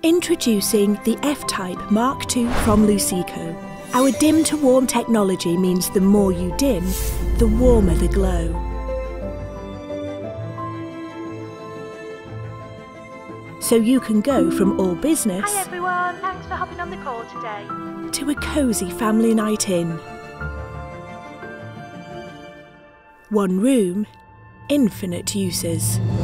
Introducing the FType Mk2 from Luceco. Our dim-to-warm technology means the more you dim, the warmer the glow. So you can go from all business Hi everyone, thanks for hopping on the call today. to a cosy family night in. One room, infinite uses.